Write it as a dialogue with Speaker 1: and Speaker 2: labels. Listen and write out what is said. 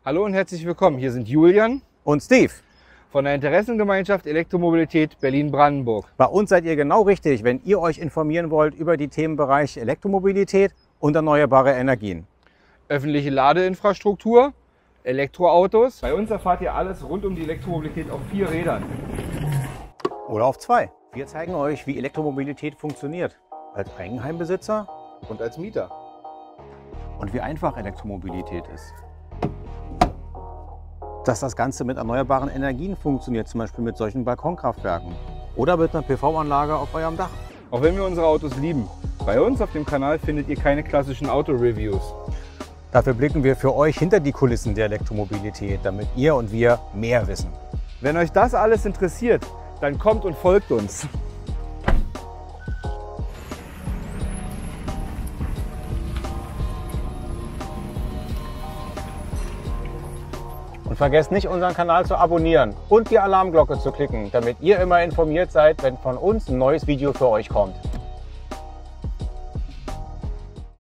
Speaker 1: Hallo und herzlich willkommen. Hier sind Julian
Speaker 2: und Steve
Speaker 1: von der Interessengemeinschaft Elektromobilität Berlin-Brandenburg.
Speaker 2: Bei uns seid ihr genau richtig, wenn ihr euch informieren wollt über die Themenbereiche Elektromobilität und erneuerbare Energien.
Speaker 1: Öffentliche Ladeinfrastruktur, Elektroautos. Bei uns erfahrt ihr alles rund um die Elektromobilität auf 4 Rädern.
Speaker 2: Oder auf 2. Wir zeigen euch, wie Elektromobilität funktioniert. Als Eigenheimbesitzer
Speaker 1: Und als Mieter.
Speaker 2: und wie einfach Elektromobilität ist. Dass das Ganze mit erneuerbaren Energien funktioniert, zum Beispiel mit solchen Balkonkraftwerken oder mit einer PV-Anlage auf eurem Dach.
Speaker 1: Auch wenn wir unsere Autos lieben. Bei uns auf dem Kanal findet ihr keine klassischen Auto-Reviews.
Speaker 2: Dafür blicken wir für euch hinter die Kulissen der Elektromobilität, damit ihr und wir mehr wissen.
Speaker 1: Wenn euch das alles interessiert, dann kommt und folgt uns.
Speaker 2: Und vergesst nicht, unseren Kanal zu abonnieren und die Alarmglocke zu klicken, damit ihr immer informiert seid, wenn von uns ein neues Video für euch kommt.